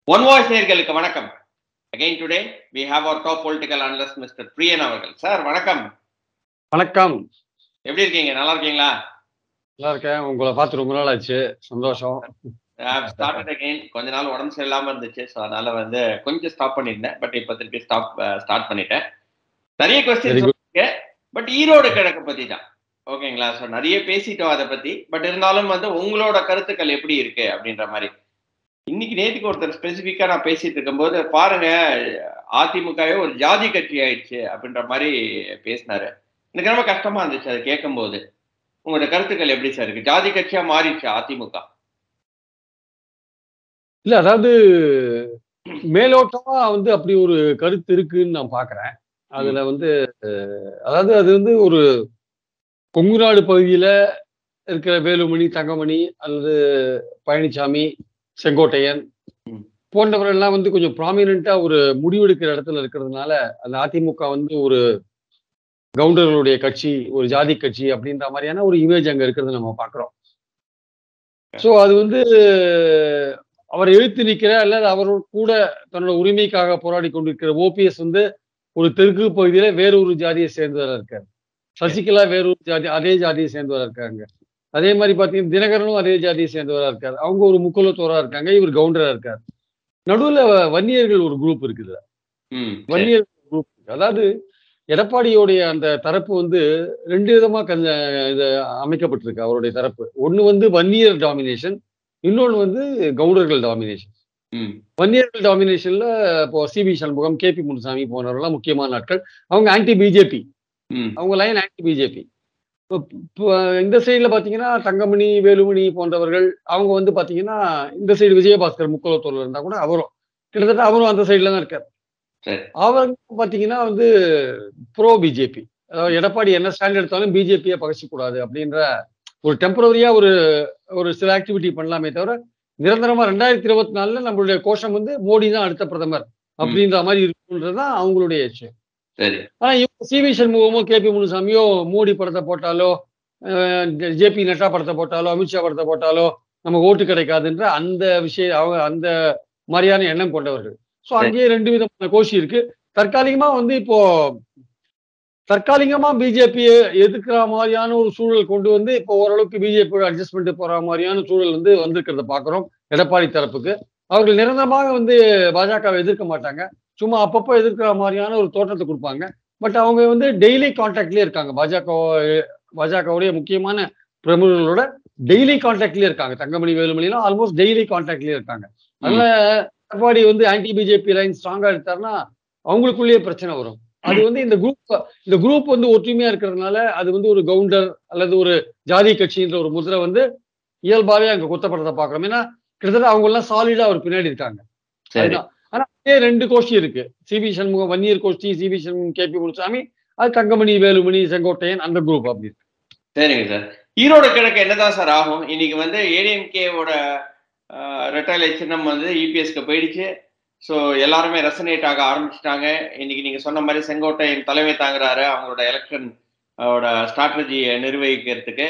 One voice நேயர்களுக்கு வணக்கம். Again today we have our top political analyst Mr. Priyan அவர்கள். Sir வணக்கம். வணக்கம். எப்படி இருக்கீங்க? நல்லா இருக்கீங்களா? நல்லா இருக்கேன். உங்களை பார்த்து ரொம்ப நாள் ஆச்சு. சந்தோஷம். Started again. கொஞ்ச நாள் உடம்பு சரியில்லாம இருந்துச்சு. ஸோ அதனால கொஞ்சம் ஸ்டாப் பண்ணியிருந்தேன். பட் இப்போ திருப்பி ஸ்டார்ட் பண்ணிட்டேன். நிறைய கொஸ்டின்ஸ் இருக்கு. பட் ஈரோடு கிழக்கு பத்தி தான். ஓகேங்களா? ஸோ நிறைய பேசிட்டோம் அதை பத்தி. பட் இருந்தாலும் உங்களோட கருத்துக்கள் எப்படி இருக்கு அப்படின்ற மாதிரி. இன்னைக்கு நேற்றுக்கு ஒருத்தர் ஸ்பெசிஃபிக்கா நான் பேசிட்டு இருக்கும்போது பாருங்க, அதிமுகவே ஒரு ஜாதி கட்சி ஆயிடுச்சு அப்படின்ற மாதிரி பேசினாரு. எனக்கு ரொம்ப கஷ்டமா இருந்துச்சு அதை கேட்கும் போது. உங்களோட கருத்துக்கள் எப்படி சார் இருக்கு? ஜாதி கட்சியா மாறிடுச்சு அதிமுக? இல்ல, அதாவது மேலோட்டமா அப்படி ஒரு கருத்து இருக்குன்னு நான் பாக்குறேன். அதுல அதாவது அது ஒரு கொங்கு நாடு பகுதியில இருக்கிற வேலுமணி, தங்கமணி அல்லது பழனிசாமி, செங்கோட்டையன் போன்றவர்கள் எல்லாம் கொஞ்சம் ப்ராமினென்ட்டா ஒரு முடிவெடுக்கிற இடத்துல இருக்கிறதுனால அந்த அதிமுக ஒரு கவுண்டர்களுடைய கட்சி, ஒரு ஜாதி கட்சி அப்படின்ற மாதிரியான ஒரு இமேஜ் அங்க இருக்கிறது நம்ம பாக்குறோம். சோ அது அவர் எழுத்து நிற்கிற அல்லது அவரோட கூட தன்னோட உரிமைக்காக போராடி கொண்டிருக்கிற ஓபிஎஸ் ஒரு தெற்கு பகுதியில வேறொரு ஜாதியை சேர்ந்தவராக இருக்காரு. சசிகலா வேறொரு ஜாதி, அதே ஜாதியை சேர்ந்தவராக இருக்காங்க. அதே மாதிரி பாத்தீங்கன்னா தினகரனும் அதே ஜாதியை சேர்ந்தவராக இருக்காரு. அவங்க ஒரு முக்குலத்தோரா இருக்காங்க, இவர் கவுண்டரா இருக்காரு. நடுவுல வன்னியர்கள் ஒரு குரூப் இருக்குது. வன்னியர்கள் குரூப், அதாவது எடப்பாடியோடைய அந்த தரப்பு ரெண்டு விதமா இது அமைக்கப்பட்டிருக்கு. அவருடைய தரப்பு ஒண்ணு வன்னியர் டாமினேஷன், இன்னொன்னு கவுண்டர்கள் டாமினேஷன். வன்னியர்கள் டாமினேஷன்ல இப்போ சிபி சண்முகம், கேபி முனுசாமி போனவர்கள்லாம் முக்கியமான நாட்கள். அவங்க ஆன்டி பிஜேபி, அவங்க லைன் ஆன்டி பிஜேபி. இந்த சைடுல பாத்தீங்கன்னா தங்கமணி, வேலுமணி போன்றவர்கள் அவங்க பாத்தீங்கன்னா இந்த சைடு விஜயபாஸ்கர் முக்குலத்தூர்ல இருந்தா கூட அவரும் கிட்டத்தட்ட அவரும் அந்த சைடுல தான் இருக்காரு. அவங்க பாத்தீங்கன்னா ப்ரோ பிஜேபி. அதாவது எடப்பாடி என்ன ஸ்டாண்ட் எடுத்தாலும் பிஜேபியை பகச்சிக்கூடாது அப்படின்ற ஒரு டெம்பரரியா ஒரு சில ஆக்டிவிட்டி பண்ணலாமே தவிர நிரந்தரமா 2024 நம்மளுடைய கோஷம் மோடி தான் அடுத்த பிரதமர் அப்படின்ற மாதிரி இருக்குன்றதுதான் அவங்களுடைய விஷயம். ஆனா இவங்க சிவி சண்முகமோ கேபி முனுசாமியோ மோடி படத்தை போட்டாலோ, ஜேபி நட்டா படத்தை போட்டாலோ, அமித்ஷா படத்தை போட்டாலோ நம்ம ஓட்டு கிடைக்காதுன்ற அந்த விஷயம், அவங்க அந்த மாதிரியான எண்ணம் கொண்டவர்கள். ஸோ அங்கேயே ரெண்டு விதமான கோஷி இருக்கு. தற்காலிகமா இப்போ தற்காலிகமா பிஜேபியை எதிர்க்கிற மாதிரியான ஒரு சூழல் கொண்டு இப்போ ஓரளவுக்கு பிஜேபியோட அட்ஜஸ்ட்மெண்ட் போற மாதிரியான சூழல் வந்திருக்கிறத பாக்குறோம் எடப்பாடி தரப்புக்கு. அவர்கள் நிரந்தரமாக பாஜகவை எதிர்க்க மாட்டாங்க, சும்மா அப்பப்போ எதிர்க்கிற மாதிரியான ஒரு தோற்றத்தை கொடுப்பாங்க. பட் அவங்க டெய்லி கான்டாக்ட்லயே இருக்காங்க. பாஜகவுடைய முக்கியமான பிரமுகர்களோட டெய்லி கான்டாக்ட்லயே இருக்காங்க. தங்கமணி, வேலுமணிலாம் ஆல்மோஸ்ட் டெய்லி கான்டாக்ட்லயே இருக்காங்க. அதனால எடப்பாடி ஆன்டி பிஜேபி லைன் ஸ்ட்ராங்கா எடுத்தாருன்னா அவங்களுக்குள்ளேயே பிரச்சனை வரும். அது இந்த குரூப் ஒற்றுமையா இருக்கிறதுனால அது ஒரு கவுண்டர் அல்லது ஒரு ஜாதி கட்சின்ற ஒரு முதிரை இயல்பாவே அங்க குத்தப்படுறத பாக்குறோம். ஏன்னா கிட்டத்தட்ட அவங்க எல்லாம் சாலிடா அவர் பின்னாடி இருக்காங்க. ஆனா ரெண்டு கோஷ்டி இருக்கு. சிபி சண்முகம் வன்னியர் கோஷ்டி, சிபி சண்முகம் கேபி முனுசாமி, அது தங்கமணி, வேலுமணி, செங்கோட்டையன் அந்த குரூப் அப்படி இருக்கு. சரிங்க சார். ஈரோடு கிழக்கு என்னதான் சார் ஆகும்? இன்னைக்கு ஏடிஎம்கேவோட ரெட்டலை சின்னம் இபிஎஸ்க்கு போயிடுச்சு. ஸோ எல்லாருமே ரெசனேட் ஆக ஆரம்பிச்சுட்டாங்க. இன்னைக்கு நீங்க சொன்ன மாதிரி செங்கோட்டையன் தலைமை தாங்குறாரு அவங்களோட எலெக்ஷன் ஸ்ட்ராட்டஜியை நிர்வகிக்கிறதுக்கு.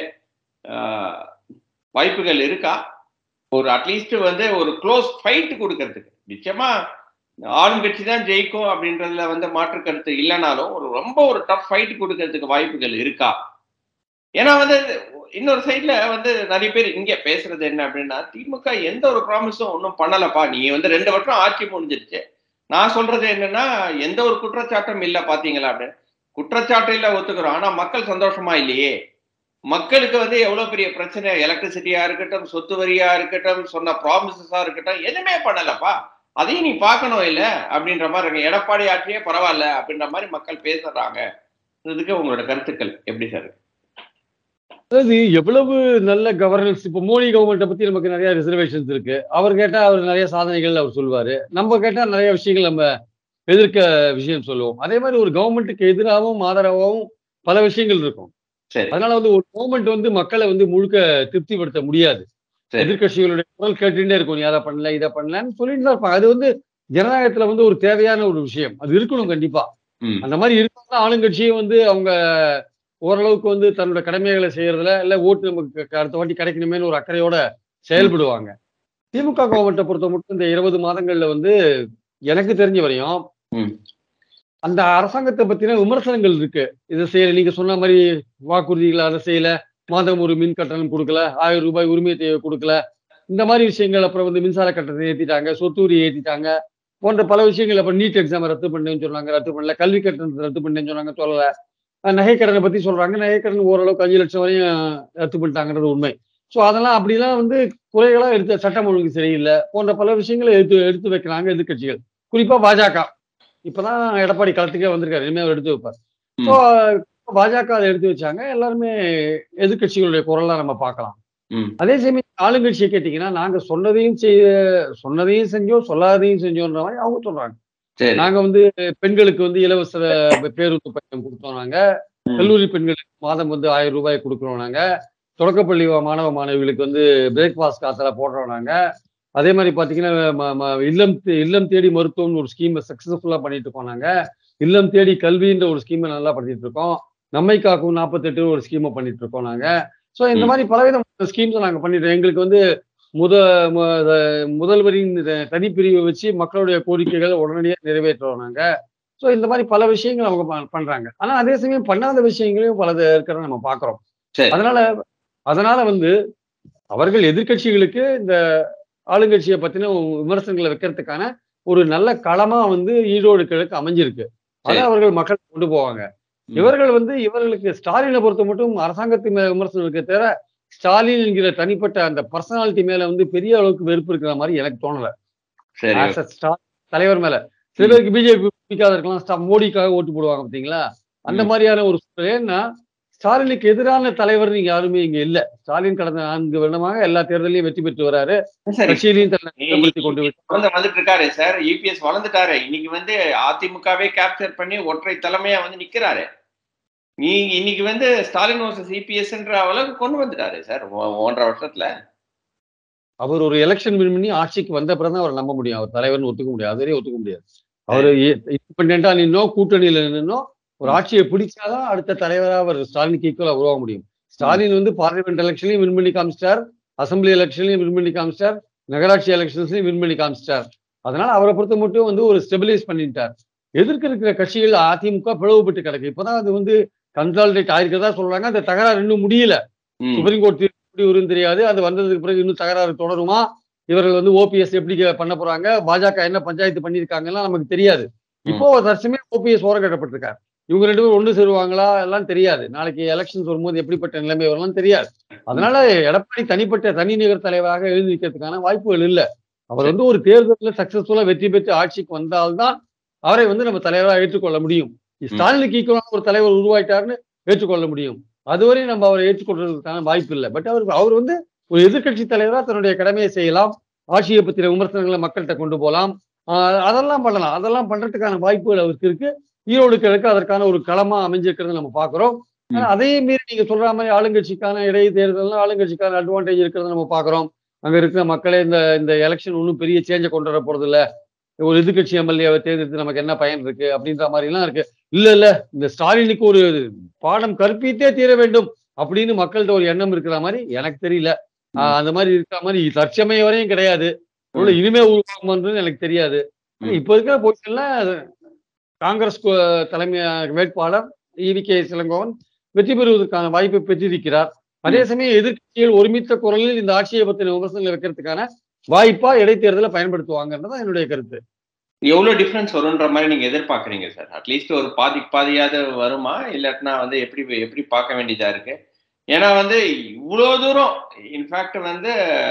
வாய்ப்புகள் இருக்கா? ஒரு அட்லீஸ்ட் ஒரு க்ளோஸ் ஃபைட் கொடுக்கறதுக்கு. நிச்சயமா ஆளும் கட்சி தான் ஜெயிக்கும் அப்படின்றதுல மாற்று கருத்து இல்லைனாலும் ரொம்ப ஒரு டஃப் ஃபைட் கொடுக்கறதுக்கு வாய்ப்புகள் இருக்கா? ஏன்னா இன்னொரு சைட்ல நிறைய பேர் இங்க பேசுறது என்ன அப்படின்னா, திமுக எந்த ஒரு ப்ராமிஸும் ஒன்றும் பண்ணலப்பா, நீ 2 வருஷம் ஆட்சி முடிஞ்சிருச்சு. நான் சொல்றது என்னன்னா, எந்த ஒரு குற்றச்சாட்டும் இல்லை பாத்தீங்களா அப்படின்னு. குற்றச்சாட்டு இல்ல, ஒத்துக்கிறோம். ஆனா மக்கள் சந்தோஷமா இல்லையே. மக்களுக்கு எவ்வளவு பெரிய பிரச்சனை, எலக்ட்ரிசிட்டியா இருக்கட்டும், சொத்து வரியா இருக்கட்டும், சொன்ன ப்ராமிசஸா இருக்கட்டும், எதுவுமே பண்ணலப்பா, அதையும் நீ பார்க்கணும் இல்ல அப்படின்ற மாதிரி இருக்கு. எடப்பாடி ஆட்சியே பரவாயில்ல அப்படின்ற மாதிரி மக்கள் பேசுறாங்க. இதுக்கு உங்களோட கருத்துக்கள் எப்படி சார்? அதாவது எவ்வளவு நல்ல கவர்னன்ஸ். இப்போ மோடி கவர்மெண்ட்டை பத்தி நமக்கு நிறைய ரிசர்வேஷன்ஸ் இருக்கு. அவர் கேட்டா அவர் நிறைய சாதனைகள் அவர் சொல்லுவாரு, நம்ம கேட்டா நிறைய விஷயங்கள் நம்ம எதிர்க்க விஷயம் சொல்லுவோம். அதே மாதிரி ஒரு கவர்மெண்ட்டுக்கு எதிராகவும் ஆதரவாகவும் பல விஷயங்கள் இருக்கும். அதனால ஒரு கவர்மெண்ட் மக்களை முழுக்க திருப்திப்படுத்த முடியாது. எதிர்கட்சிகளுடைய குரல் கேட்டுட்டே இருக்கும், நீ அதை பண்ணல இதை பண்ணலன்னு சொல்லிட்டு தான் இருப்பாங்க. அது ஜனநாயகத்துல ஒரு தேவையான ஒரு விஷயம், அது இருக்கணும் கண்டிப்பா. அந்த மாதிரி இருந்தாலும் ஆளுங்கட்சியும் அவங்க ஓரளவுக்கு தன்னோட கடமைகளை செய்யறதுல இல்ல ஓட்டு நமக்கு அடுத்த வாட்டி கிடைக்கணுமேனு ஒரு அக்கறையோட செயல்படுவாங்க. திமுக கவர்மெண்ட்டை பொறுத்த மட்டும் இந்த 20 மாதங்கள்ல வந்து எனக்கு தெரிஞ்ச வரையும் அந்த அரசாங்கத்தை பத்தின விமர்சனங்கள் இருக்கு. இதை செய்யல, நீங்க சொன்ன மாதிரி வாக்குறுதிகள் அதை செய்யல, மாதம் ஒரு மின் கட்டணம் கொடுக்கல, 1000 ரூபாய் உரிமை தேவை கொடுக்கல, இந்த மாதிரி விஷயங்கள். அப்புறம் வந்து மின்சார கட்டணத்தை ஏத்திட்டாங்க, சொத்து வரி ஏத்திட்டாங்க, போன்ற பல விஷயங்கள். அப்புறம் நீட் எக்ஸாம் ரத்து பண்ணேன்னு சொன்னாங்க, ரத்து பண்ணல. கல்வி கட்டணத்தை ரத்து பண்ணேன்னு சொன்னாங்க, சொல்லல. நகைக்கடனை பத்தி சொல்றாங்க, நகைக்கடன் ஓரளவுக்கு 5 லட்சம் வரையும் ரத்து பண்ணிட்டாங்கன்றது உண்மை. ஸோ அதெல்லாம் அப்படிலாம் வந்து குறைகளா எடுத்து, சட்டம் ஒழுங்கு சரியில்லை போன்ற பல விஷயங்களை எடுத்து எடுத்து வைக்கிறாங்க எதிர்க்கட்சிகள், குறிப்பா பாஜக. இப்பதான் எடப்பாடி களத்துக்கே வந்திருக்காரு, இனிமே அவர் எடுத்து வைப்பார். ஸோ பாஜக அதை எடுத்து வச்சாங்க. எல்லாருமே எதிர்க்கட்சிகளுடைய குரலா நம்ம பார்க்கலாம். அதே சமயம் ஆளுங்கட்சியை கேட்டீங்கன்னா, நாங்க சொன்னதையும் செஞ்சோம், சொல்லாதையும் செஞ்சோன்ற மாதிரி அவங்க சொல்றாங்க. நாங்க வந்து பெண்களுக்கு வந்து இலவச பேருந்து பயணம் கொடுத்தோம், நாங்க கல்லூரி பெண்களுக்கு மாதம் வந்து 1000 ரூபாய் கொடுக்குறோம், நாங்க தொடக்கப்பள்ளி மாணவ மாணவிகளுக்கு வந்து பிரேக்ஃபாஸ்ட் காசுல போடுறோம் நாங்க. அதே மாதிரி பாத்தீங்கன்னா இல்லம் தேடி மருத்துவம்னு ஒரு ஸ்கீமை சக்சஸ்ஃபுல்லா பண்ணிட்டு இருக்கோம் நாங்க. இல்லம் தேடி கல்வின்ற ஒரு ஸ்கீமை நல்லா பண்ணிட்டு இருக்கோம். நம்மை காக்கும் 48 ஒரு ஸ்கீமை பண்ணிட்டு இருக்கோம் நாங்க. ஸோ இந்த மாதிரி பலவிதமான ஸ்கீம்ஸ் நாங்க பண்ணிட்டோம். எங்களுக்கு வந்து முதல்வரின் தனிப்பிரிவை வச்சு மக்களுடைய கோரிக்கைகளை உடனடியாக நிறைவேற்றுறோம் நாங்க. ஸோ இந்த மாதிரி பல விஷயங்கள் அவங்க பண்றாங்க. ஆனா அதே சமயம் பண்ணாத விஷயங்களையும் பலது இருக்கிறத நம்ம பாக்குறோம். அதனால வந்து அவர்கள் எதிர்க்கட்சிகளுக்கு இந்த ஆளுங்கட்சியை பத்தின விமர்சனங்களை வைக்கிறதுக்கான ஒரு நல்ல களமா வந்து ஈரோடு கிழக்கு அமைஞ்சிருக்கு. அதை அவர்கள் மக்கள் கொண்டு போவாங்க. இவர்கள் வந்து இவர்களுக்கு ஸ்டாலினை பொறுத்த மட்டும் அரசாங்கத்தின் மேல விமர்சனம் இருக்க தவிர ஸ்டாலின் என்கிற தனிப்பட்ட அந்த பர்சனாலிட்டி மேல வந்து பெரிய அளவுக்கு வெறுப்பு இருக்கிற மாதிரி எனக்கு தோணல. தலைவர் மேல சில பேருக்கு பிஜேபி பிடிக்காத இருக்கலாம், மோடிக்காக ஓட்டு போடுவாங்க பார்த்தீங்களா, அந்த மாதிரியான ஒரு சூழல். ஏன்னா ஸ்டாலினுக்கு எதிரான தலைவர் நீங்க யாருமே இங்க இல்ல. ஸ்டாலின் கடந்த 4 வருடமாக எல்லா தேர்தலையும் வெற்றி பெற்று வராரு. கட்சியிலையும் வந்துட்டு இருக்காரு சார். EPS வளர்ந்துட்டாரு. இன்னைக்கு வந்து அதிமுகவே கேப்சர் பண்ணி ஒற்றை தலைமையா வந்து நிக்கிறாரு. நீங்க இன்னைக்கு வந்து ஸ்டாலின் வர்சஸ் EPSன்ற அளவுக்கு கொண்டு வந்துட்டாரு சார் 1.5 வருஷத்துல. அவர் ஒரு எலெக்ஷன் வின் பண்ணி ஆட்சிக்கு வந்த பிறகு அவர் நம்ப முடியும், அவர் தலைவர்னு ஒத்துக்க முடியாது. அதுவரையும் ஒத்துக்க முடியாது. அவரு இண்டிபெண்டா நின்னோ கூட்டணியில நின்னோ ஒரு ஆட்சியை பிடிச்சாதான் அடுத்த தலைவராக அவர் ஸ்டாலினுக்கு ஈக்குவலா உருவாக முடியும். ஸ்டாலின் வந்து பார்லிமெண்ட் எலெக்ஷன்லையும் வின் பண்ணி காமிச்சிட்டார், அசம்பிளி எலெக்ஷன்லையும் வின் பண்ணி காமிச்சிட்டார், நகராட்சி எலெக்ஷன்ஸ்லையும் வின் பண்ணி காமிச்சிட்டார். அதனால அவரை பொறுத்த மட்டும் வந்து ஒரு ஸ்டெபிலைஸ் பண்ணிட்டார். எதிர்க்க இருக்கிற கட்சிகள் அதிமுக பிளவுபட்டு கிடக்கு. இப்பதான் அது வந்து கன்சாலிடேட் ஆயிருக்கிறதா சொல்றாங்க. அந்த தகராறு இன்னும் முடியல. சுப்ரீம் கோர்ட் எப்படி வரும்னு தெரியாது. அது வந்ததுக்கு பிறகு இன்னும் தகராறு தொடருமா, இவர்கள் வந்து OPS எப்படி பண்ண போறாங்க, பாஜக என்ன பஞ்சாயத்து பண்ணிருக்காங்கலாம் நமக்கு தெரியாது. இப்போ தற்சமயம் OPS ஓரங்கட்டப்பட்டிருக்காரு. இவங்க 2 பேரும் ஒண்ணு சேருவாங்களா எல்லாம் தெரியாது. நாளைக்கு எலெக்ஷன்ஸ் வரும்போது எப்படிப்பட்ட நிலைமை வரலாம் தெரியாது. அதனால எடப்பாடி தனிப்பட்ட தனிநகர் தலைவராக எழுதி வைக்கிறதுக்கான வாய்ப்புகள் இல்லை. அவர் வந்து ஒரு தேர்தலில் சக்சஸ்ஃபுல்லா வெற்றி பெற்று ஆட்சிக்கு வந்தால்தான் அவரை வந்து நம்ம தலைவராக ஏற்றுக்கொள்ள முடியும். ஸ்டாலினுக்கு ஈக்குவலான ஒரு தலைவர் உருவாயிட்டாருன்னு ஏற்றுக்கொள்ள முடியும். அதுவரை நம்ம அவரை ஏற்றுக்கொள்றதுக்கான வாய்ப்பு இல்லை. பட் அவர் வந்து ஒரு எதிர்கட்சி தலைவராக தன்னுடைய கடமையை செய்யலாம், ஆட்சியை பற்றின விமர்சனங்களை மக்கள்கிட்ட கொண்டு போகலாம், அதெல்லாம் பண்ணலாம். அதெல்லாம் பண்றதுக்கான வாய்ப்புகள் அவருக்கு இருக்கு. ஈரோடு கிழக்கு அதற்கான ஒரு களமா அமைஞ்சிருக்கிறத நம்ம பாக்குறோம். ஆனா அதே மீறி நீங்க சொல்ற மாதிரி ஆளுங்கட்சிக்கான இடைத்தேர்தல், ஆளுங்கட்சிக்கான அட்வான்டேஜ் இருக்கிறத நம்ம பாக்குறோம். அங்க இருக்கிற மக்களே இந்த எலெக்ஷன் ஒன்றும் பெரிய சேஞ்சை கொண்டு வர போறது இல்ல, ஒரு எதிர்கட்சி எம்எல்ஏவை தேர்ந்தெடுத்து நமக்கு என்ன பயன் இருக்கு அப்படின்ற மாதிரி எல்லாம் இருக்கு. இல்ல இந்த ஸ்டாலினுக்கு ஒரு பாடம் கற்பித்தே தீர வேண்டும் அப்படின்னு மக்கள்கிட்ட ஒரு எண்ணம் இருக்கிற மாதிரி எனக்கு தெரியல. அந்த மாதிரி இருக்கிற மாதிரி தற்சமயம் வரையும் கிடையாது. இனிமே உருவாகும்ன்றது எனக்கு தெரியாது. இப்ப இருக்கிற பொசிஷன்ல காங்கிரஸ் தலைமை வேட்பாளர் EVK இளங்கோவன் வெற்றி பெறுவதற்கான வாய்ப்பை பெற்றிருக்கிறார். அதே சமயம் எதிர்கட்சிகள் ஒருமித்த குரலில் இந்த ஆட்சியை பற்றின விமர்சனங்களை வைக்கிறதுக்கான வாய்ப்பா இடைத்தேர்தலை பயன்படுத்துவாங்கன்றதான் என்னுடைய கருத்து. எவ்வளவு டிஃபரன்ஸ் வரும்ன்ற மாதிரி நீங்க எதிர்பார்க்கறீங்க சார்? அட்லீஸ்ட் ஒரு பாதியாவது வருமா, இல்லாட்டினா வந்து எப்படி பார்க்க வேண்டியதா இருக்கு? ஏன்னா வந்து இவ்வளவு தூரம் இன்ஃபேக்ட் வந்து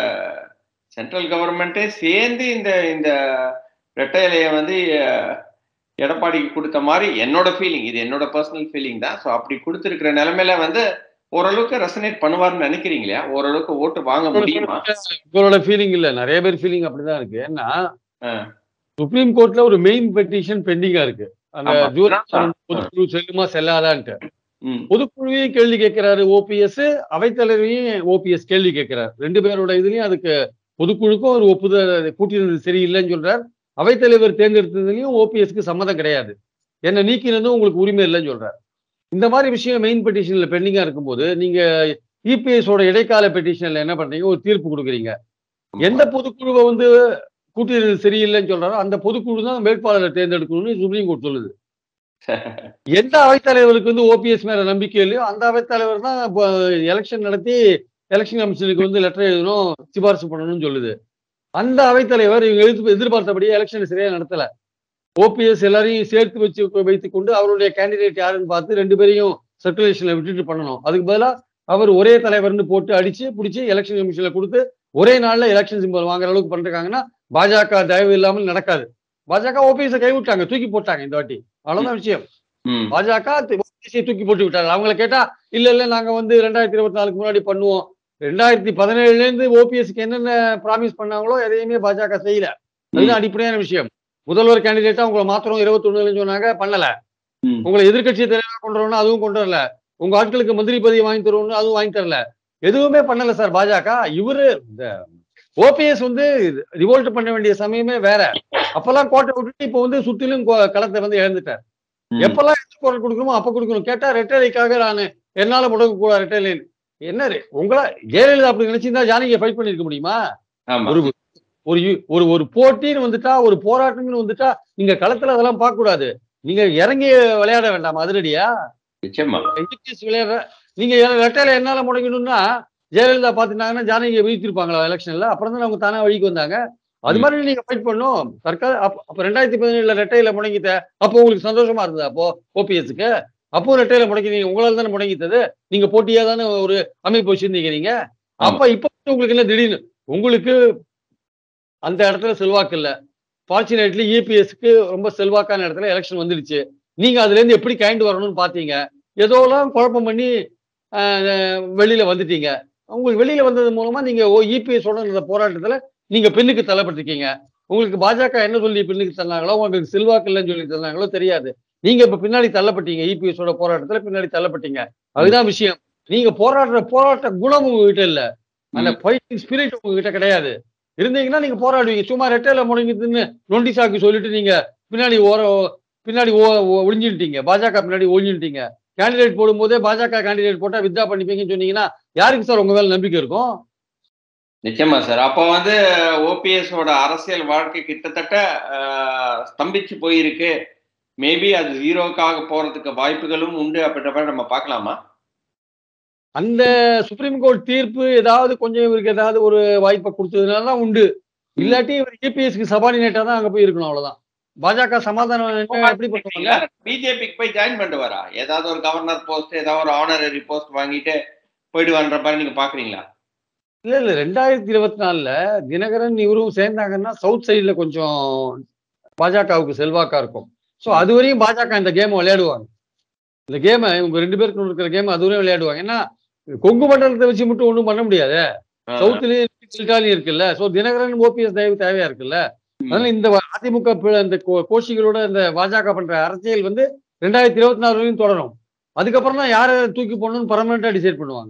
சென்ட்ரல் கவர்மெண்ட்டே சேர்ந்து இந்த ரெட்டை இலையை வந்து எடப்பாடிக்கு கொடுத்த மாதிரி என்னோட ஃபீலிங், இது என்னோட பர்சனல் ஃபீலிங் தான். ஸோ அப்படி கொடுத்துருக்கிற நிலைமையில வந்து ஓரளவுக்கு ரெசனேட் பண்ணுவார்னு நினைக்கிறீங்களா? ஓரளவுக்கு ஓட்டு வாங்க முடியுமா? உங்களோட ஃபீலிங் இல்ல, நிறைய பேர் ஃபீலிங் அப்படிதான் இருக்கு. ஏன்னா சுப்ரீம் கோர்ட்ல ஒரு மெயின் பெட்டிஷன் பெண்டிங்கா இருக்கு. அந்த பொதுக்குழு செல்லுமா செல்லாதான்ட்டு பொதுக்குழுவையும் கேள்வி கேட்கிறாரு OPS, அவைத்தலைவரையும் OPS கேள்வி கேட்கிறார். 2 பேரோட இதுலயும் அதுக்கு பொதுக்குழுக்கும் ஒரு ஒப்புதல் கூட்டினது சரியில்லைன்னு சொல்றார். அவைத்தலைவர் தேர்ந்தெடுத்ததுலயும் OPSக்கு சம்மதம் கிடையாது, என்ன நீக்கினதும் உங்களுக்கு உரிமை இல்லைன்னு சொல்றாரு. இந்த மாதிரி விஷயம் மெயின் பெட்டிஷன்ல பெண்டிங்கா இருக்கும்போது நீங்க EPS ஓட இடைக்கால பெட்டிஷன்ல என்ன பண்றீங்க, ஒரு தீர்ப்பு கொடுக்குறீங்க. எந்த பொதுக்குழுவை வந்து கூட்டியது சரியில்லைன்னு சொல்றாரோ அந்த பொதுக்குழு தான் வேட்பாளரை தேர்ந்தெடுக்கணும்னு சுப்ரீம் கோர்ட் சொல்லுது. எந்த அவைத்தலைவருக்கு வந்து ஓபிஎஸ் மேல நம்பிக்கை இல்லையோ அந்த அவைத்தலைவர் தான் எலெக்ஷன் நடத்தி எலெக்ஷன் கமிஷனுக்கு வந்து லெட்டர் எழுதணும், சிபாரிசு பண்ணணும்னு சொல்லுது. அந்த அவைத்தலைவர் இவங்க எதிர்பார்த்தபடியே எலெக்ஷன் சரியா நடத்தல. ஓபிஎஸ் எல்லாரையும் சேர்த்து வைத்துக் கொண்டு அவருடைய கேண்டிடேட் யாருன்னு பார்த்து 2 பேரையும் சர்க்குலேஷன்ல விட்டுட்டு பண்ணணும். அதுக்கு பதிலா அவர் ஒரே தலைவர்னு போட்டு அடிச்சு பிடிச்சி எலெக்ஷன் கமிஷன்ல கொடுத்து ஒரே நாள்ல எலெக்ஷன் சிம்பல் வாங்குற அளவுக்கு பண்ணிருக்காங்கன்னா பாஜக தயவு இல்லாமல் நடக்காது. பாஜக ஓபிஎஸ் கைவிட்டாங்க, தூக்கி போட்டாங்க இந்த வாட்டி. அவ்வளவுதான் விஷயம். பாஜக ஓபிஎஸ்ஐ தூக்கி போட்டு விட்டாங்க. அவங்களை கேட்டா இல்ல நாங்க வந்து 2024 முன்னாடி பண்ணுவோம். 2017 இருந்து ஓபிஎஸ்க்கு என்னென்ன ப்ராமிஸ் பண்ணாங்களோ எதையுமே பாஜக செய்யல. அதுதான் அடிப்படையான விஷயம். முதல்வர் கேண்டிடேட்டா உங்களை மாத்திரம் 21 சொன்னாங்க, பண்ணல. உங்களை எதிர்கட்சி தலைவராக கொண்டு வரணும், அதுவும் கொண்டு வரல. உங்க ஆட்களுக்கு மந்திரி பதவி வாங்கி தருவோம்னு அதுவும் வாங்கி தரல. எதுவுமே பண்ணல சார் பாஜக. இவரு ஓபிஎஸ் வந்து ரிவோல்ட் பண்ண வேண்டிய சமயமே வேற. அப்பெல்லாம் கோட்டை விட்டுட்டு இப்ப வந்து சுற்றிலும் களத்தை வந்து இழந்துட்டார். எப்பெல்லாம் குரல் கொடுக்கணுமோ அப்ப கொடுக்கணும். கேட்டா ரெட்டலைக்காக நான் என்னால முடக்க கூட ரெட்டலை என்ன உங்களா ஜெயலலிதா அப்படி நினைச்சிருந்தா ஜானகியை ஃபைட் பண்ணிருக்க முடியுமா? ஒரு போட்டின்னு வந்துட்டா, ஒரு போராட்டம்னு வந்துட்டா நீங்க களத்துல அதெல்லாம் பார்க்க கூடாது. நீங்க இறங்கி விளையாட வேண்டாம் அதிரடியா விளையாடுற. நீங்க ரெட்டையில என்னால முடங்கணும்னா ஜெயலலிதா பாத்துட்டாங்கன்னா ஜானகியை வீழ்த்திருப்பாங்களா எலெக்ஷன்ல? அப்புறம் தான் அவங்க தானா வழிக்கு வந்தாங்க. அது மாதிரி நீங்க ஃபைட் பண்ணும். தற்கால அப்ப 2017 ரெட்டையில முடங்கிட்ட அப்போ உங்களுக்கு சந்தோஷமா இருந்தது? அப்போ ஓபிஎஸ்க்கு அப்போ ரெட்டையில முடங்கினீங்க, உங்களால தானே முடங்கிட்டது. நீங்க போட்டியா தானே ஒரு அமைப்பு வச்சிருந்தீங்க நீங்க. அப்ப இப்ப உங்களுக்கு என்ன திடீர்னு உங்களுக்கு அந்த இடத்துல செல்வாக்கு இல்ல. ஃபார்ச்சுனேட்லி இபிஎஸ்க்கு ரொம்ப செல்வாக்கான இடத்துல எலெக்ஷன் வந்துடுச்சு. நீங்க அதுல இருந்து எப்படி கைண்டு வரணும்னு பாத்தீங்க. ஏதோலாம் குழப்பம் பண்ணி வெளியில வந்துட்டீங்க. உங்களுக்கு வெளியில வந்தது மூலமா நீங்க இபிஎஸோட இந்த போராட்டத்துல நீங்க பின்னுக்கு தள்ளப்பட்டிருக்கீங்க. உங்களுக்கு பாஜக என்ன சொல்லி பின்னுக்கு தள்ளாங்களோ, உங்களுக்கு செல்வாக்கு இல்லைன்னு சொல்லி தள்ளாங்களோ தெரியாது. நீங்க இப்ப பின்னாடி தள்ளப்பட்டீங்க. இபிஎஸோட போராட்டத்துல பின்னாடி தள்ளப்பட்டீங்க. அதுதான் விஷயம். நீங்க போராட்ட குணம் உங்ககிட்ட இல்ல. அந்த ஃபைட்டிங் ஸ்பிரிட் உங்ககிட்ட கிடையாது. இருந்தீங்கன்னா நீங்க போராடுவீங்க. சும்மா ரெட்டையில முடங்கிட்டுன்னு நொண்டி சாக்கு சொல்லிட்டு நீங்க பின்னாடி ஒளிஞ்சுட்டீங்க. பாஜக பின்னாடி ஒளிஞ்சுட்டீங்க. கேண்டிடேட் போடும்போதே பாஜக கேண்டிடேட் போட்டா வித்ரா பண்ணிப்பீங்கன்னு சொன்னீங்கன்னா யாருக்கு சார் உங்க மேல நம்பிக்கை இருக்கும்? நிச்சயமா சார். அப்போ வந்து ஓபிஎஸோட அரசியல் வாழ்க்கை கிட்டத்தட்ட ஸ்தம்பிச்சு போயிருக்கு. மேபி அது ஜீரோக்காக போறதுக்கு வாய்ப்புகளும் உண்டு அப்படின்ற நம்ம பார்க்கலாமா? அந்த சுப்ரீம் கோர்ட் தீர்ப்பு ஏதாவது கொஞ்சம் இவருக்கு ஏதாவது ஒரு வாய்ப்பை கொடுத்ததுனால தான் உண்டு. இல்லாட்டி இவர் இபிஎஸ்க்கு சபார்டினேட்டா தான் அங்க போய் இருக்கணும். அவ்வளவுதான். பாஜக சமாதானம் எப்படி பண்ணுவாங்க? பிஜேபிக்கு போய் ஜாயின் பண்ணிட்டு வரா? ஏதாவது ஒரு கவர்னர் போஸ்ட், ஏதாவது ஒரு ஆனரரி போஸ்ட் வாங்கிட்டு போயிடுவான்ற மாதிரி நீங்க பாக்குறீங்களா? இல்ல 2024 தினகரன் இவரும் சேர்ந்தாங்கன்னா சவுத் சைட்ல கொஞ்சம் பாஜகவுக்கு செல்வாக்கா இருக்கும். சோ அதுவரையும் பாஜக இந்த கேம் விளையாடுவாங்க. இந்த கேம் இவங்க 2 பேருக்கு இருக்கிற கேம் அதுவரையும் விளையாடுவாங்க. ஏன்னா கொங்கு மண்டலத்தை வச்சு மட்டும் ஒண்ணும் பண்ண முடியாது. சவுத்லயும் இருக்குல்ல. சோ தினகரன் ஓபிஎஸ் தயவு தேவையா இருக்குல்ல. அதனால இந்த அதிமுக இந்த கோஷிகளோட இந்த பாஜக பண்ற அரசியல் வந்து 2024 வரையும் தொடரும். அதுக்கப்புறம் தான் யாரை தூக்கி போடணும்னு பர்மனண்டா டிசைட் பண்ணுவாங்க.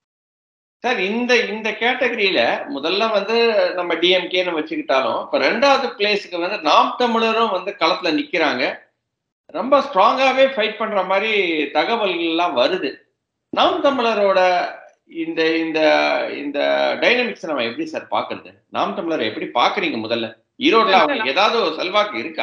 சார் இந்த கேட்டகரியில முதல்ல வந்து நம்ம டிஎம்கேன்னு வச்சுக்கிட்டாலும் இப்ப 2வது பிளேஸுக்கு வந்து நாம் தமிழரும் வந்து களத்துல நிக்கிறாங்க. ரொம்ப ஸ்ட்ராங்காவே ஃபைட் பண்ற மாதிரி தகவல்கள் எல்லாம் வருது. நாம் தமிழரோட இந்த இந்த இந்த டைனமிக்ஸ் நம்ம எப்படி சார் பாக்குறது? நாம் தமிழரை எப்படி பாக்குறீங்க? முதல்ல ஈரோட்ல அவங்களுக்கு ஏதாவது ஒரு செல்வாக்கு இருக்கா?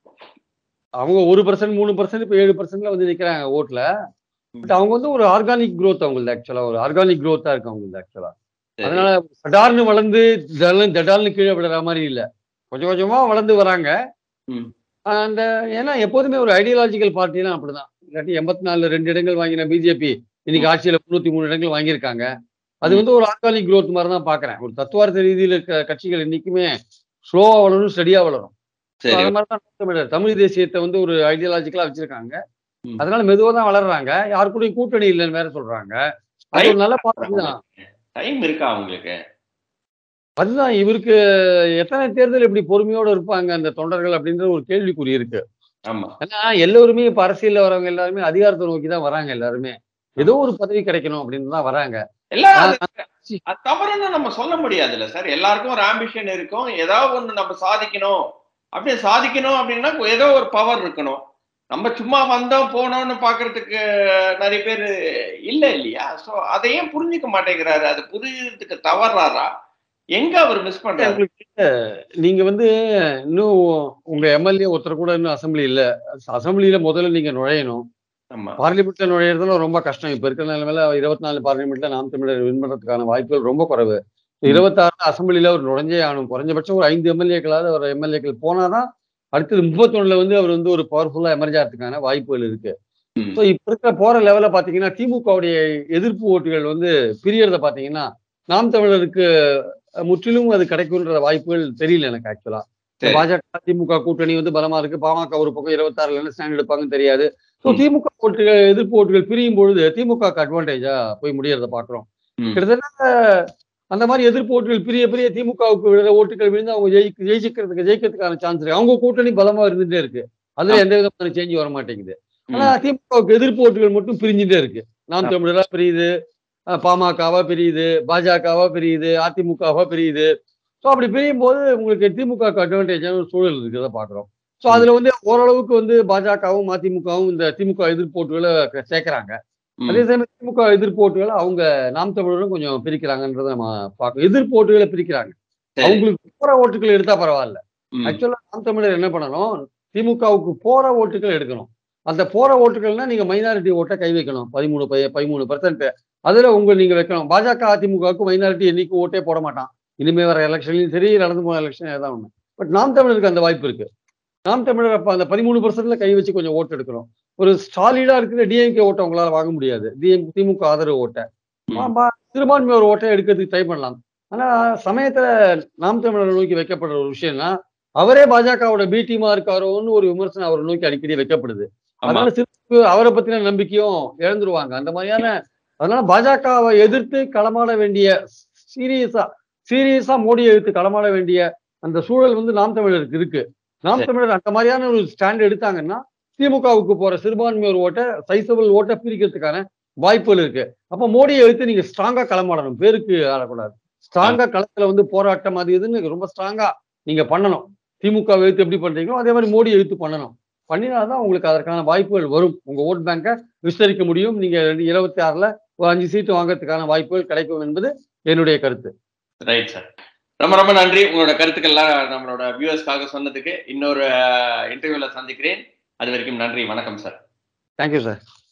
அவங்க 1%, 3%, இப்ப 7% வந்து நிக்கிறாங்க ஓட்ல. பட் அவங்க வந்து ஒரு ஆர்கானிக் குரோத் அவங்களுக்கு ஆக்சுவலா ஒரு ஆர்கானிக் குரோத்தா இருக்கு அவங்களுக்கு ஆக்சுவலா. அதனால சடார்னு வளர்ந்து தடால்னு கீழே விடுற மாதிரி இல்ல. கொஞ்சம் கொஞ்சமா வளர்ந்து வராங்க. அந்த ஏன்னா எப்போதுமே ஒரு ஐடியாலஜிக்கல் பார்ட்டினா அப்படிதான். இல்லாட்டி 84 2 இடங்கள் வாங்கின பிஜேபி இன்னைக்கு ஆட்சியில 93 இடங்கள் வாங்கியிருக்காங்க. அது வந்து ஒரு ஆர்கானிக் குரோத் மாதிரி தான் பாக்குறேன். ஒரு தத்துவார்த்த ரீதியில கட்சிகள் இன்னைக்குமே ஸ்லோவா வளரும், ஸ்டடியா வளரும். அது மாதிரிதான் தமிழ் தேசியத்தை வந்து ஒரு ஐடியாலஜிக்கலா வச்சிருக்காங்க. அதனால மெதுவா தான் வளர்றாங்க. யாரு கூடயும் கூட்டணி இல்லைன்னு வேற சொல்றாங்க. அது ஒரு நல்ல பார்ட்டி தான். டைம் இருக்கா அவங்களுக்கு? அதுதான் இவருக்கு எத்தனை தேர்தல் இப்படி பொறுமையோட இருப்பாங்க அந்த தொண்டர்கள் அப்படின்ற ஒரு கேள்விக்குறி இருக்கு. ஏன்னா எல்லோருமே இப்ப அரசியல்ல வரவங்க எல்லாருமே அதிகாரத்தை நோக்கி தான் வராங்க. எல்லாருமே ஏதோ ஒரு பதவி கிடைக்கணும் அப்படின்னு தான் வராங்க. தவறுன்னு நம்ம சொல்ல முடியாதுல்ல சார். எல்லாருக்கும் ஒரு ஆம்பிஷன் இருக்கும். ஏதாவது ஒண்ணு நம்ம சாதிக்கணும் அப்படின்னா ஏதோ ஒரு பவர் இருக்கணும். நம்ம சும்மா வந்தோம் போனோம்னு பாக்குறதுக்கு நிறைய பேர் இல்லையா? சோ அதையும் புரிஞ்சுக்க மாட்டேங்கிறாரு. அது புரியுறதுக்கு தவறாரா எங்க அவர் மிஸ் பண்றாரு? நீங்க வந்து இன்னும் உங்க எம்எல்ஏ ஒருத்தர் கூட இன்னும் அசம்பிளி இல்ல. அசம்பிளியில முதல்ல நீங்க நுழையணும். பார்லிமெண்ட்ல நுழையிறதுல ரொம்ப கஷ்டம். இப்ப இருக்கிற நிலைமையில 24 பார்லிமெண்ட்ல நாம் தமிழர் வின் பண்றதுக்கான வாய்ப்புகள் ரொம்ப குறைவு. 26 அசம்பிளில அவர் நுழைஞ்சே ஆகணும். குறைஞ்சபட்சம் ஒரு 5 எம்எல்ஏக்களாவது அவர் எம்எல்ஏக்கள் போனாதான் அடுத்தது 31ல வந்து அவர் வந்து ஒரு பவர்ஃபுல்லா எமர்ஜ் ஆகிறதுக்கான வாய்ப்புகள் இருக்கு. ஸோ இப்ப இருக்கிற போற லெவல பாத்தீங்கன்னா திமுகவுடைய எதிர்ப்பு ஓட்டுகள் வந்து பிரியறத பாத்தீங்கன்னா நாம் தமிழருக்கு முற்றிலும் அது கிடைக்கும்ன்ற வாய்ப்புகள் தெரியல எனக்கு ஆக்சுவலா. பாஜக திமுக கூட்டணி வந்து பலமா இருக்கு. பாமக ஒரு பக்கம் 26ல என்ன ஸ்டாண்ட் எடுப்பாங்கன்னு தெரியாது. ஸோ திமுக ஓட்டுகள் எதிர்ப்பு ஓட்டுகள் பிரியும் பொழுது திமுக அட்வான்டேஜா போய் முடியறத பாக்குறோம். கிட்டத்தட்ட அந்த மாதிரி எதிர்ப்பு ஓட்டுகள் பிரிய பிரிய திமுகவுக்கு விழுற ஓட்டுகள் விழுந்து அவங்க ஜெயிக்கிறதுக்கான சான்ஸ் இருக்கு. அவங்க கூட்டணி பலமா இருந்துட்டே இருக்கு. அதுல எந்த விதமான சேஞ்ச் வர மாட்டேங்குது. ஆனா திமுகவுக்கு எதிர்ப்பு ஓட்டுகள் மட்டும் பிரிஞ்சுட்டே இருக்கு. நாம் தமிழரா பிரியுது, பாமகவா பிரியுது, பாஜகவா பிரியுது, அதிமுகவா பிரியுது. ஸோ அப்படி பிரியும் போது உங்களுக்கு திமுக அட்வான்டேஜான ஒரு சூழல் இருக்கிறத பாக்குறோம். ஸோ அதுல வந்து ஓரளவுக்கு வந்து பாஜகவும் அதிமுகவும் இந்த திமுக எதிர்ப்பு ஓட்டுகளை சேர்க்கிறாங்க. அதே சமயம் திமுக எதிர்ப்பு ஓட்டுகளை அவங்க நாம் தமிழரும் கொஞ்சம் பிரிக்கிறாங்கன்றத நம்ம பார்க்கணும். எதிர்ப்பு ஓட்டுகளை பிரிக்கிறாங்க. அவங்களுக்கு போற ஓட்டுகள் எடுத்தா பரவாயில்ல. ஆக்சுவலா நாம் தமிழர் என்ன பண்ணணும், திமுகவுக்கு போற ஓட்டுகள் எடுக்கணும். அந்த போற ஓட்டுகள்னா நீங்க மைனாரிட்டி ஓட்டை கை வைக்கணும். 13%. அதுல நீங்க வைக்கணும். பாஜக அதிமுகவுக்கு மைனாரிட்டி என்னைக்கு ஓட்டே போட மாட்டான். இனிமே வர எலெக்ஷன்லயும் சரி, நடந்து போன எலெக்ஷன் ஏதாவது ஒண்ணு. பட் நாம் தமிழருக்கு அந்த வாய்ப்பு இருக்கு. நாம் தமிழர் அப்ப அந்த 13%ல கை வச்சு கொஞ்சம் ஓட்டு எடுக்கணும். ஒரு சாலிடா இருக்கிற டிஎம்கே ஓட்டை உங்களால வாங்க முடியாது. திமுக ஆதரவு ஓட்டை. சிறுபான்மையோர் ஓட்டை எடுக்கிறதுக்கு ட்ரை பண்ணலாம். ஆனா சமயத்துல நாம் தமிழர் நோக்கி வைக்கப்படுற ஒரு விஷயம்னா அவரே பாஜகவோட பி டீமா இருக்காரோன்னு ஒரு விமர்சனம் அவரை நோக்கி அடிக்கடி வைக்கப்படுது. அதனால அவரை பத்தின நம்பிக்கையும் இழந்துருவாங்க. அந்த மாதிரியான அதனால பாஜகவை எதிர்த்து களமாட வேண்டிய சீரியஸா மோடியை எதிர்த்து களமாட வேண்டிய அந்த சூழல் வந்து நாம் தமிழருக்கு இருக்கு. நாம் தமிழர் அந்த மாதிரியான ஒரு ஸ்டாண்ட் எடுத்தாங்கன்னா திமுகவுக்கு போற சிறுபான்மையோர் ஓட்டை சைசபிள் ஓட்டை பிரிக்கிறதுக்கான வாய்ப்புகள் இருக்கு. அப்ப மோடியை எடுத்து நீங்க ஸ்ட்ராங்கா களமாடணும். பேருக்கு ஆடக்கூடாது. ஸ்ட்ராங்கா களத்துல வந்து போராட்டம் அது இதுன்னு ரொம்ப ஸ்ட்ராங்கா நீங்க பண்ணணும். திமுக எழுத்து எப்படி பண்றீங்களோ அதே மாதிரி மோடி எழுத்து பண்ணணும். பண்ணினாதான் உங்களுக்கு அதற்கான வாய்ப்புகள் வரும். உங்க ஓட் பேங்கை விஸ்தரிக்க முடியும். நீங்க 26ல ஒரு 5 சீட்டு வாங்கறதுக்கான வாய்ப்புகள் கிடைக்கும் என்பது என்னுடைய கருத்து. Right sir. ரொம்ப ரொம்ப நன்றி உங்களோட கருத்துக்கள்லாம் நம்மளோட வியூவர்ஸ்க்காக சொன்னதுக்கு. இன்னொரு இன்டர்வியூல சந்திக்கிறேன். அது வரைக்கும் நன்றி. வணக்கம் சார். Thank you sir.